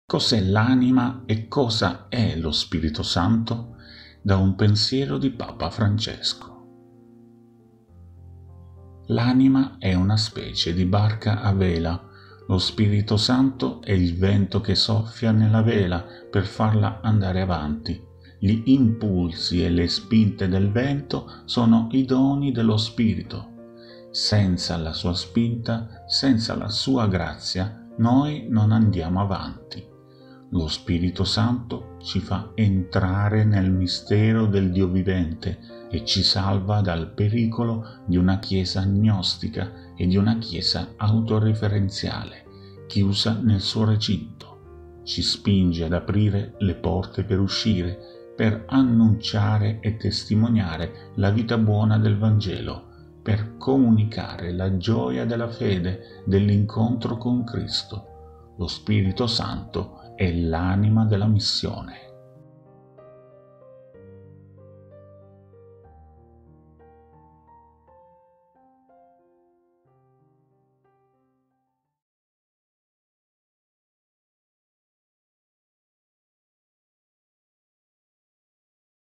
Cos'è l'anima e cosa è lo Spirito Santo? Da un pensiero di Papa Francesco. L'anima è una specie di barca a vela. Lo Spirito Santo è il vento che soffia nella vela per farla andare avanti. Gli impulsi e le spinte del vento sono i doni dello Spirito. Senza la sua spinta, senza la sua grazia, noi non andiamo avanti. Lo Spirito Santo ci fa entrare nel mistero del Dio vivente e ci salva dal pericolo di una Chiesa gnostica e di una Chiesa autoreferenziale, chiusa nel suo recinto. Ci spinge ad aprire le porte per uscire, per annunciare e testimoniare la vita buona del Vangelo, per comunicare la gioia della fede, dell'incontro con Cristo. Lo Spirito Santo è l'anima della missione.